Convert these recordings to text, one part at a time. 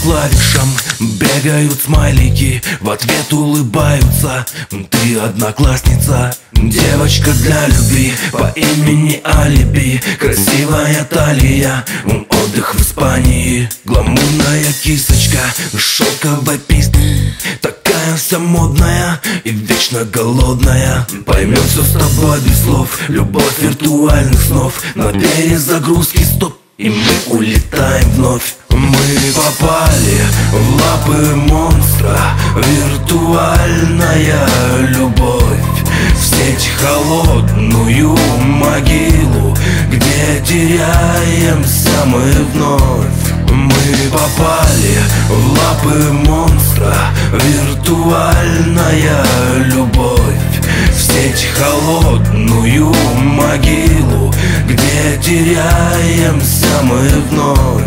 клавишам бегают смайлики, в ответ улыбаются. Ты одноклассница, девочка для любви по имени Алиби. Красивая талия, отдых в Испании. Гламурная кисочка, шелковая песня, такая вся модная и вечно голодная. Поймем все с тобой без слов, любовь виртуальных снов. На перезагрузке стоп, и мы улетаем вновь. Мы попали в лапы монстра, виртуальная любовь. В сеть холодную могилу, где теряемся мы вновь. Мы попали в лапы монстра, виртуальная любовь. В сеть холодную могилу, где теряемся мы вновь.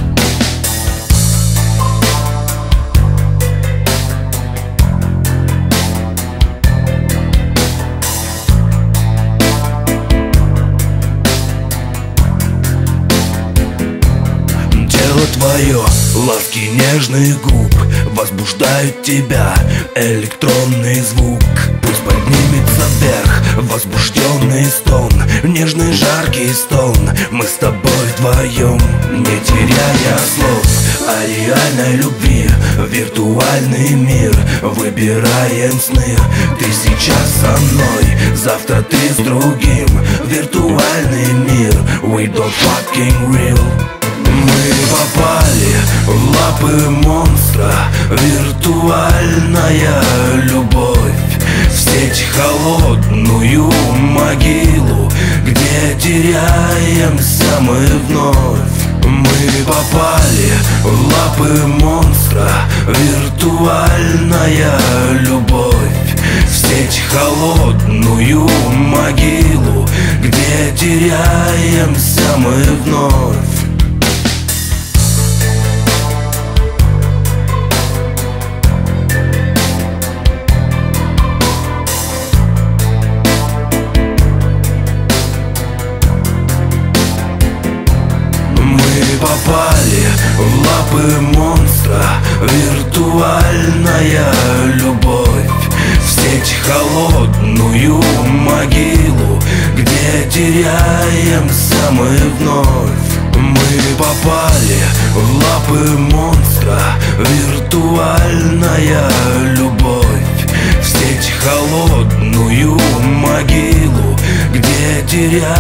Твое, ласки нежных губ возбуждают тебя, электронный звук. Пусть поднимется вверх возбужденный стон, нежный жаркий стон. Мы с тобой вдвоем, не теряя слов о реальной любви, виртуальный мир. Выбираем сны, ты сейчас со мной, завтра ты с другим. Виртуальный мир, we don't fucking real. Мы попали в лапы монстра, виртуальная любовь. В сеть холодную могилу, где теряемся мы вновь. Мы попали в лапы монстра, виртуальная любовь. В сеть холодную могилу, где теряемся мы вновь. Попали в лапы монстра, виртуальная любовь. В сеть холодную могилу, где теряемся мы вновь. Мы попали в лапы монстра, виртуальная любовь. В сеть холодную могилу, где теряемся